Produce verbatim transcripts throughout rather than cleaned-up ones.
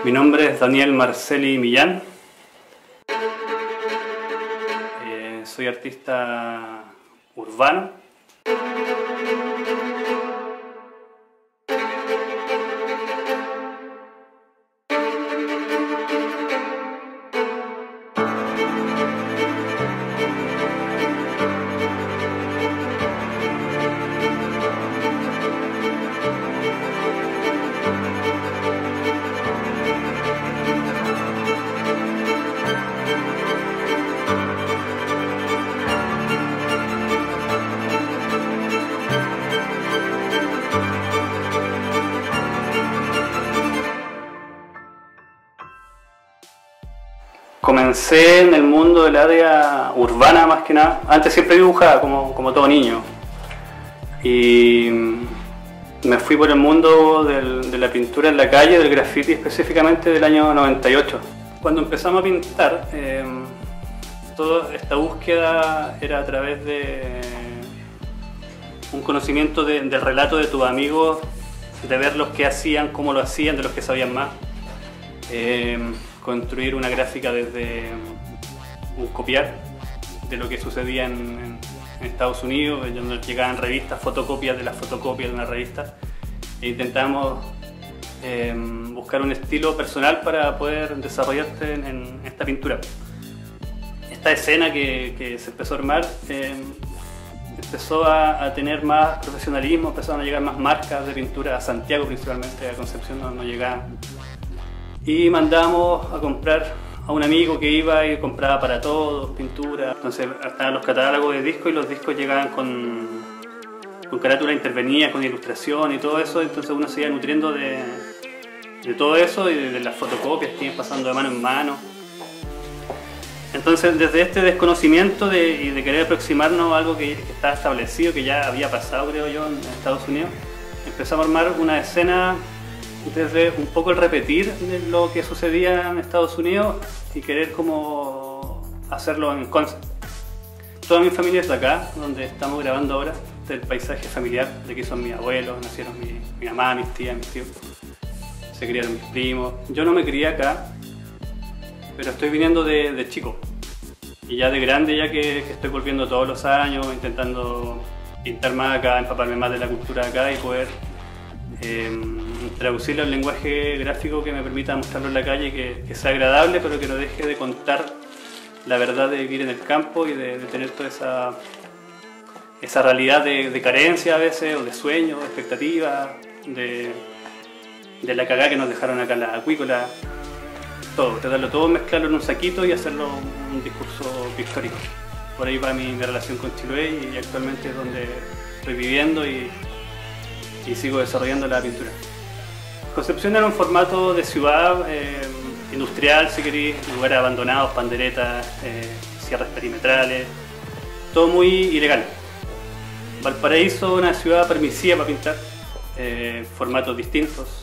Mi nombre es Daniel Marceli Millán. Eh, soy artista urbano. Comencé en el mundo del área urbana más que nada. Antes siempre dibujaba como, como todo niño. Y me fui por el mundo del, de la pintura en la calle, del graffiti específicamente del año noventa y ocho. Cuando empezamos a pintar, eh, toda esta búsqueda era a través de un conocimiento de, del relato de tus amigos, de ver los que hacían, cómo lo hacían, de los que sabían más. Eh, construir una gráfica desde un copiar de lo que sucedía en, en, en Estados Unidos, donde nos llegaban revistas, fotocopias de las fotocopias de una revista, e intentamos eh, buscar un estilo personal para poder desarrollarte en, en esta pintura. Esta escena que, que se empezó a armar eh, empezó a, a tener más profesionalismo, empezaron a llegar más marcas de pintura a Santiago principalmente, a Concepción no, no llegaban. Y mandamos a comprar a un amigo que iba y compraba para todos, pintura. Entonces estaban los catálogos de discos y los discos llegaban con, con carátula intervenida, con ilustración y todo eso. Entonces uno se iba nutriendo de, de todo eso y de, de las fotocopias que iban pasando de mano en mano. Entonces desde este desconocimiento de, y de querer aproximarnos a algo que, que estaba establecido, que ya había pasado creo yo en Estados Unidos, empezamos a armar una escena desde un poco el repetir de lo que sucedía en Estados Unidos y querer como hacerlo en concept. Toda mi familia es de acá, donde estamos grabando ahora, del paisaje familiar, de aquí son mis abuelos, nacieron mi, mi mamá, mis tías, mis tíos, se criaron mis primos. Yo no me crié acá, pero estoy viniendo de, de chico y ya de grande, ya que, que estoy volviendo todos los años, intentando pintar más acá, empaparme más de la cultura de acá y poder eh, traducirlo al lenguaje gráfico que me permita mostrarlo en la calle y que, que sea agradable, pero que no deje de contar la verdad de vivir en el campo y de, de tener toda esa, esa realidad de, de carencia a veces, o de sueños, de expectativas, de, de la cagada que nos dejaron acá las acuícolas. Todo, tratarlo todo, mezclarlo en un saquito y hacerlo un discurso pictórico. Por ahí va mi, mi relación con Chiloé y actualmente es donde estoy viviendo y, y sigo desarrollando la pintura. Concepción era un formato de ciudad eh, industrial, si queréis, lugares abandonados, panderetas, eh, cierres perimetrales, todo muy ilegal. Valparaíso, una ciudad permisiva para pintar, eh, formatos distintos.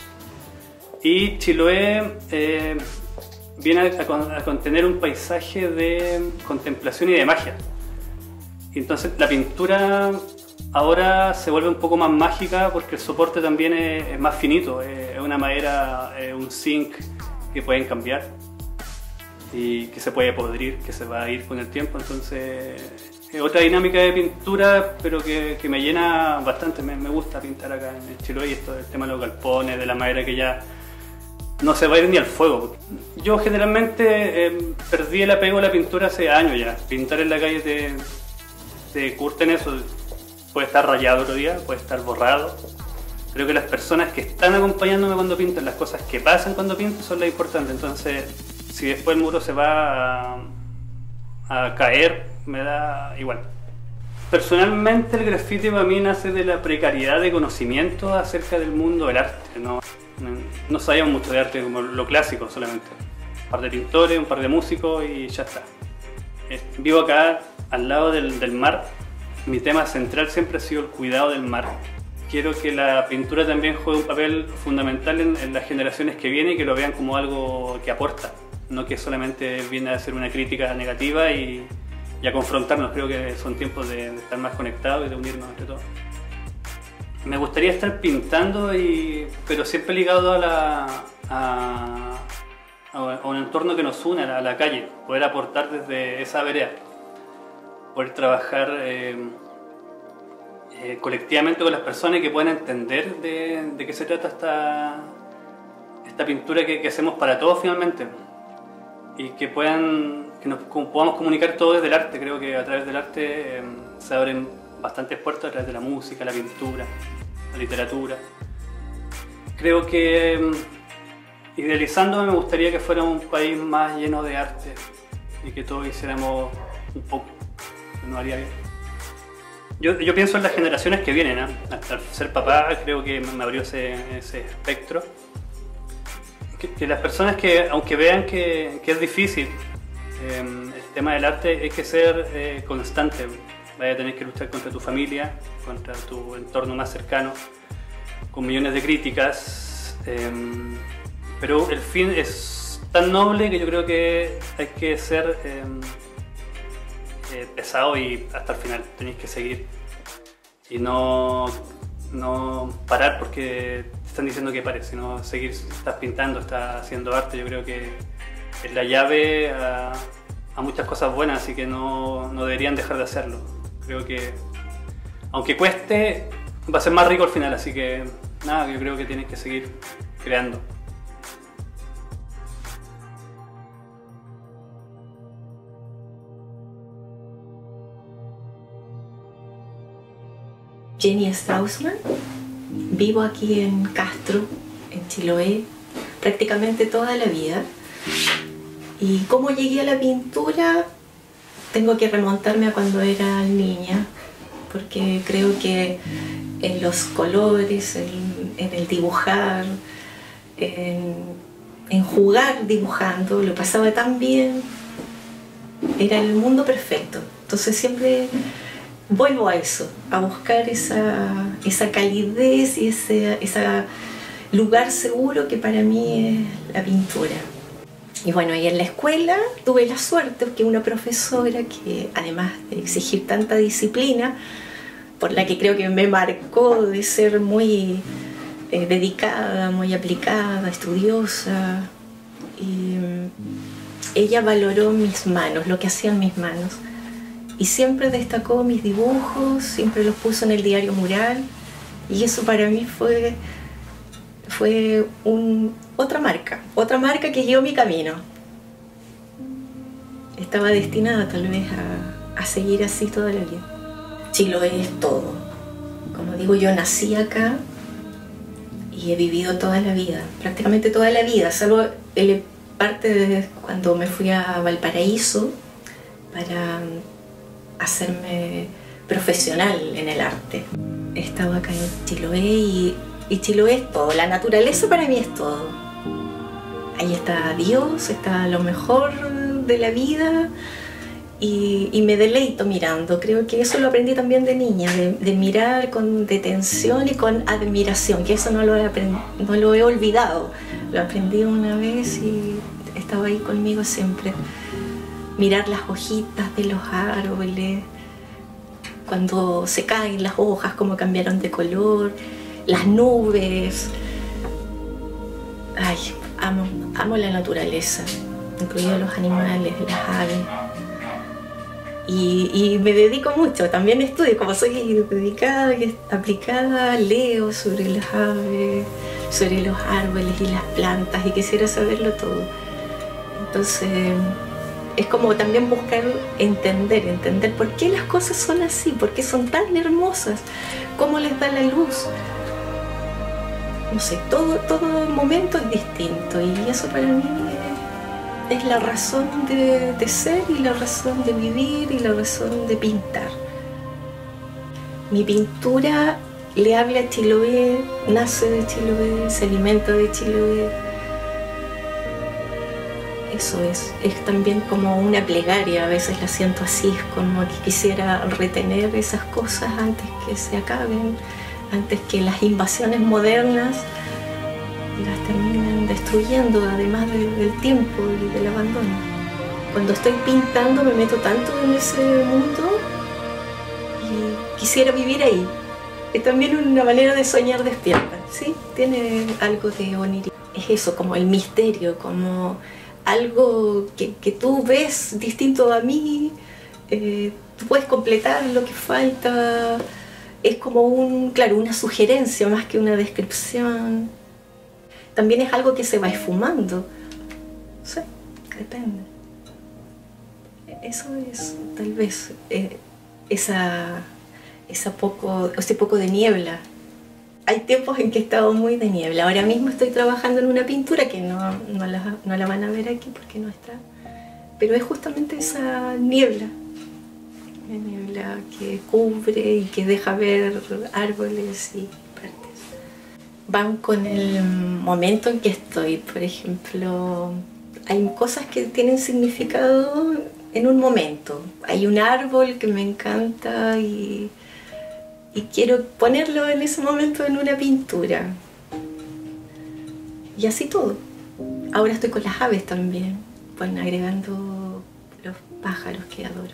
Y Chiloé eh, viene a, a contener un paisaje de contemplación y de magia. Y entonces la pintura ahora se vuelve un poco más mágica porque el soporte también es, es más finito, es una madera, es un zinc que pueden cambiar y que se puede podrir, que se va a ir con el tiempo. Entonces es otra dinámica de pintura, pero que, que me llena bastante. Me, me gusta pintar acá en Chiloé, y esto, el tema de los galpones, de la madera que ya no se va a ir ni al fuego. Yo generalmente eh, perdí el apego a la pintura hace años ya. Pintar en la calle te, te curte en eso. Puede estar rayado otro día, puede estar borrado. Creo que las personas que están acompañándome cuando pinto, las cosas que pasan cuando pinto son las importantes. Entonces, si después el muro se va a, a caer, me da igual. Personalmente el graffiti para mí nace de la precariedad de conocimiento acerca del mundo del arte. No, no sabíamos mucho de arte como lo clásico solamente. Un par de pintores, un par de músicos y ya está. Vivo acá al lado del, del mar. Mi tema central siempre ha sido el cuidado del mar. Quiero que la pintura también juegue un papel fundamental en, en las generaciones que vienen y que lo vean como algo que aporta, no que solamente viene a ser una crítica negativa y, y a confrontarnos. Creo que son tiempos de, de estar más conectados y de unirnos entre todos. Me gustaría estar pintando, y, pero siempre ligado a, la, a, a un entorno que nos une a la calle, poder aportar desde esa vereda, poder trabajar eh, eh, colectivamente con las personas que puedan entender de, de qué se trata esta, esta pintura que, que hacemos para todos finalmente, y que puedan que nos podamos comunicar todo desde el arte. Creo que a través del arte eh, se abren bastantes puertas, a través de la música, la pintura, la literatura. Creo que eh, idealizándome me gustaría que fuera un país más lleno de arte y que todos hiciéramos un poco, no haría bien. Yo, yo pienso en las generaciones que vienen, ¿eh? Al ser papá creo que me abrió ese, ese espectro. Que, que las personas que, aunque vean que, que es difícil, eh, el tema del arte, hay que ser eh, constante. Vaya a tener que luchar contra tu familia, contra tu entorno más cercano, con millones de críticas, eh, pero el fin es tan noble que yo creo que hay que ser eh, eh, pesado y hasta el final. Tenéis que seguir y no, no parar porque te están diciendo que pares, sino seguir. Estás pintando, estás haciendo arte. Yo creo que es la llave a, a muchas cosas buenas, así que no, no deberían dejar de hacerlo. Creo que aunque cueste, va a ser más rico al final, así que nada, yo creo que tienes que seguir creando. Jenny Straussman, vivo aquí en Castro, en Chiloé, prácticamente toda la vida. Y cómo llegué a la pintura, tengo que remontarme a cuando era niña, porque creo que en los colores, en, en el dibujar, en, en jugar dibujando, lo pasaba tan bien, era el mundo perfecto. Entonces siempre vuelvo a eso, a buscar esa, esa calidez y ese, ese lugar seguro que para mí es la pintura. Y bueno, y en la escuela tuve la suerte que una profesora que, además de exigir tanta disciplina, por la que creo que me marcó de ser muy eh, dedicada, muy aplicada, estudiosa, y ella valoró mis manos, lo que hacían mis manos, y siempre destacó mis dibujos, siempre los puso en el diario mural, y eso para mí fue, fue un, otra marca, otra marca que guió mi camino. Estaba destinada tal vez a, a seguir así toda la vida. Chiloé es todo. Como digo, yo nací acá y he vivido toda la vida, prácticamente toda la vida, salvo el, parte de cuando me fui a Valparaíso para hacerme profesional en el arte. He estado acá en Chiloé y, y Chiloé es todo, la naturaleza para mí es todo. Ahí está Dios, está lo mejor de la vida y, y me deleito mirando. Creo que eso lo aprendí también de niña, de, de mirar con detención y con admiración, que eso no lo, he no lo he olvidado. Lo aprendí una vez y estaba ahí conmigo siempre. Mirar las hojitas de los árboles, cuando se caen las hojas, cómo cambiaron de color, las nubes. Ay, amo, amo la naturaleza, incluidos los animales, las aves. Y, y me dedico mucho, también estudio, como soy dedicada y aplicada, leo sobre las aves, sobre los árboles y las plantas, y quisiera saberlo todo. Entonces es como también buscar entender, entender por qué las cosas son así, por qué son tan hermosas, cómo les da la luz. No sé, todo, todo momento es distinto y eso para mí es, es la razón de, de ser y la razón de vivir y la razón de pintar. Mi pintura le habla a Chiloé, nace de Chiloé, se alimenta de Chiloé. Eso es, es también como una plegaria, a veces la siento así, es como que quisiera retener esas cosas antes que se acaben, antes que las invasiones modernas las terminen destruyendo, además de, del tiempo y del abandono. Cuando estoy pintando me meto tanto en ese mundo y quisiera vivir ahí. Es también una manera de soñar despierta, ¿sí? Tiene algo de onírico. Es eso, como el misterio, como algo que, que tú ves distinto a mí, eh, tú puedes completar lo que falta, es como un, claro, una sugerencia más que una descripción. También es algo que se va esfumando, no sé, depende. Eso es, tal vez, eh, esa, esa poco, ese poco de niebla. Hay tiempos en que he estado muy de niebla. Ahora mismo estoy trabajando en una pintura que no, no, la, no la van a ver aquí porque no está. Pero es justamente esa niebla. La niebla que cubre y que deja ver árboles y partes. Van con el momento en que estoy. Por ejemplo, hay cosas que tienen significado en un momento. Hay un árbol que me encanta y... y quiero ponerlo en ese momento en una pintura. Y así todo. Ahora estoy con las aves también, bueno, agregando los pájaros que adoro.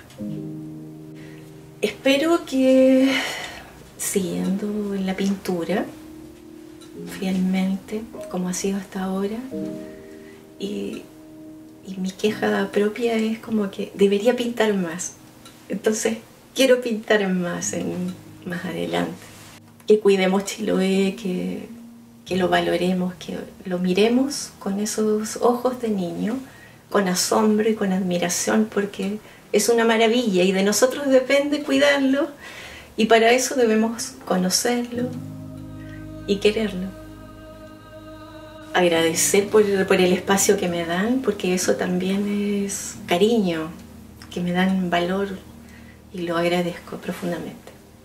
Espero que, siguiendo en la pintura, fielmente, como ha sido hasta ahora, y, y mi queja propia es como que debería pintar más. Entonces, quiero pintar más en más adelante. Que cuidemos Chiloé, que, que lo valoremos, que lo miremos con esos ojos de niño, con asombro y con admiración, porque es una maravilla y de nosotros depende cuidarlo, y para eso debemos conocerlo y quererlo. Agradecer por, por el espacio que me dan, porque eso también es cariño, que me dan valor y lo agradezco profundamente.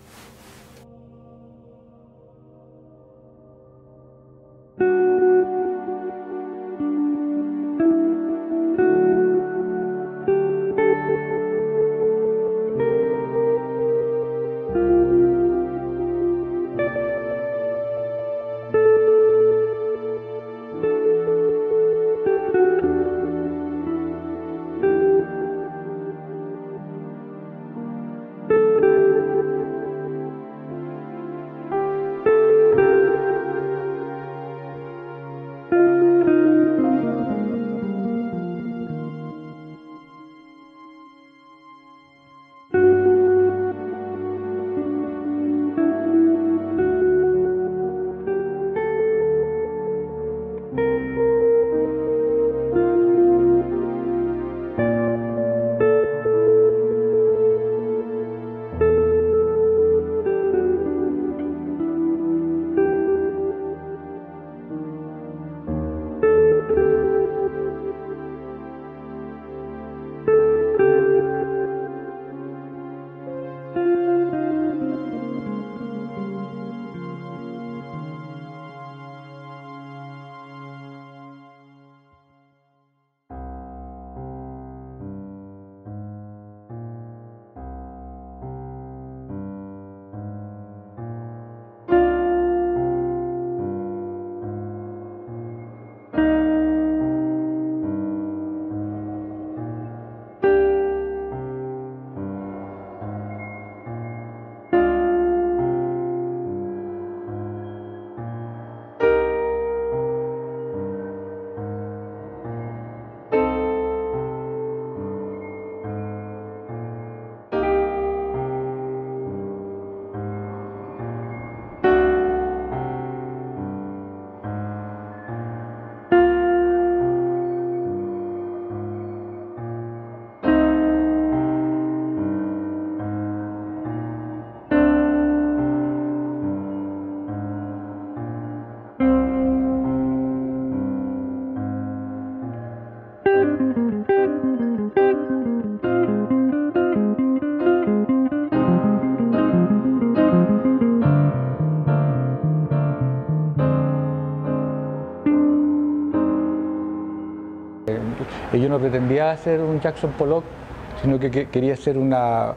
Yo no pretendía hacer un Jackson Pollock, sino que, que quería hacer una,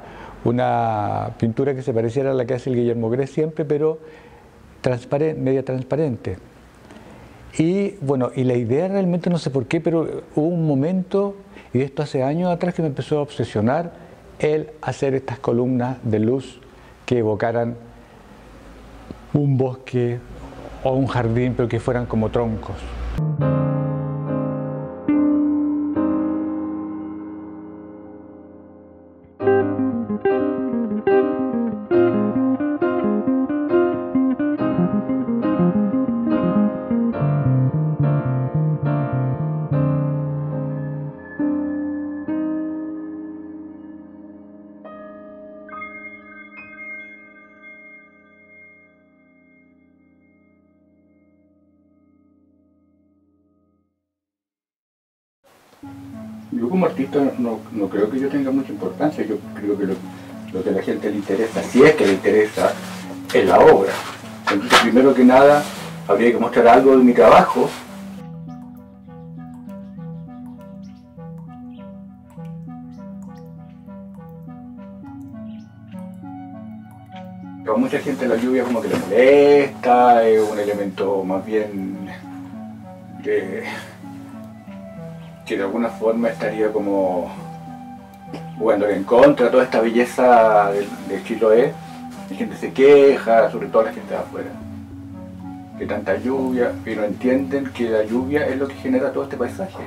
una pintura que se pareciera a la que hace el Guillermo Gres siempre, pero transparente, media transparente. Y bueno, y la idea realmente no sé por qué, pero hubo un momento, y esto hace años atrás, que me empezó a obsesionar el hacer estas columnas de luz que evocaran un bosque o un jardín, pero que fueran como troncos. como artista no, no creo que yo tenga mucha importancia, yo creo que lo, lo que a la gente le interesa, si es que le interesa, es la obra. Entonces, primero que nada, habría que mostrar algo de mi trabajo. A mucha gente la lluvia como que le molesta, es un elemento más bien que, que de alguna forma estaría como jugando en contra de toda esta belleza de, de Chiloé. La gente se queja, sobre todo la gente de afuera, que tanta lluvia, y no entienden que la lluvia es lo que genera todo este paisaje.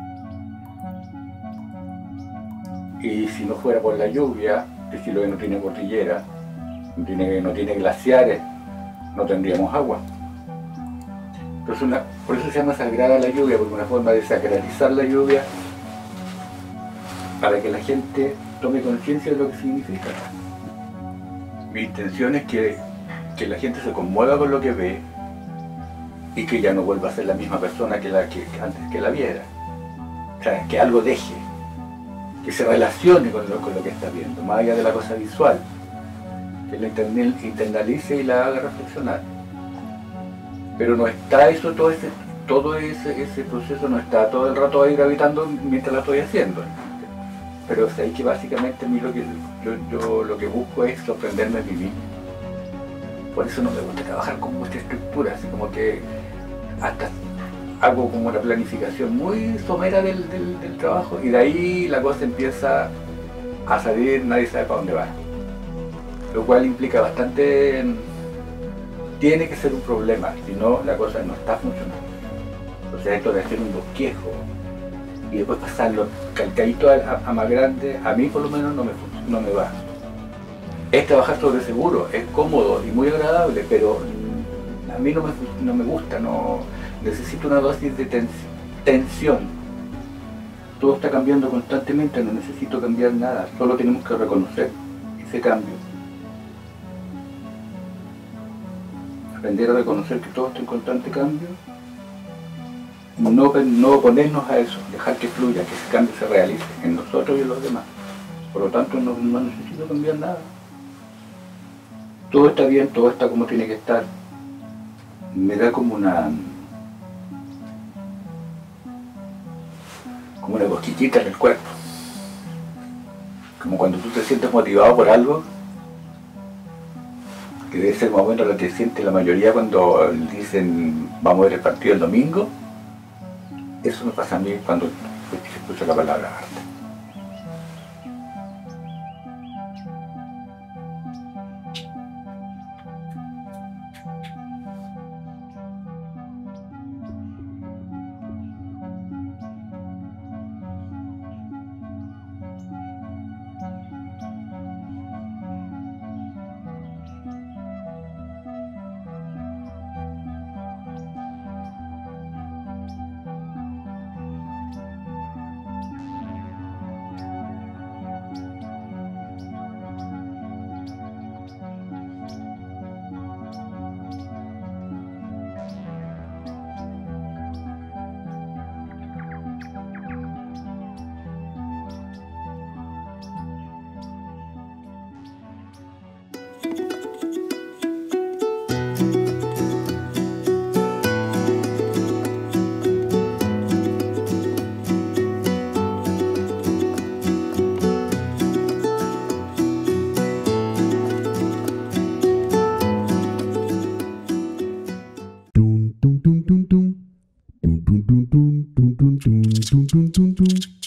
Y si no fuera por la lluvia, que Chiloé no tiene cordillera, no tiene, no tiene glaciares, no tendríamos agua. Entonces una, por eso se llama sagrada la lluvia, porque es una forma de sacralizar la lluvia para que la gente tome conciencia de lo que significa. Mi intención es que, que la gente se conmueva con lo que ve y que ya no vuelva a ser la misma persona que, la, que, que antes que la viera. O sea, que algo deje, que se relacione con lo, con lo que está viendo, más allá de la cosa visual, que la internalice y la haga reflexionar. Pero no está eso, todo ese, todo ese, ese proceso no está todo el rato ahí gravitando mientras la estoy haciendo. Pero es ahí que básicamente a mí lo que, yo, yo lo que busco es sorprenderme a mí mismo. Por eso no me gusta trabajar con mucha estructura, así como que hasta hago como una planificación muy somera del, del, del trabajo, y de ahí la cosa empieza a salir, nadie sabe para dónde va. Lo cual implica bastante, tiene que ser un problema, si no la cosa no está funcionando. O sea, esto de hacer un bosquejo y después pasarlo calcadito a, a, a más grande, a mí por lo menos no me, no me va. Es trabajar sobre seguro, es cómodo y muy agradable, pero a mí no me, no me gusta, no, necesito una dosis de tens, tensión. Todo está cambiando constantemente, no necesito cambiar nada, solo tenemos que reconocer ese cambio. Aprender a reconocer que todo está en constante cambio, no, no oponernos a eso, dejar que fluya, que ese cambio se realice en nosotros y en los demás. Por lo tanto, no, no necesito cambiar nada. Todo está bien, todo está como tiene que estar. Me da como una como una cosquillita en el cuerpo. Como cuando tú te sientes motivado por algo, que debe ser más o menos lo que siente la mayoría cuando dicen vamos a ver el partido el domingo. Eso me pasa a mí cuando escucho la palabra arte. Dun dun dun dun dun dun dun dun dun dun dun dun dun dun.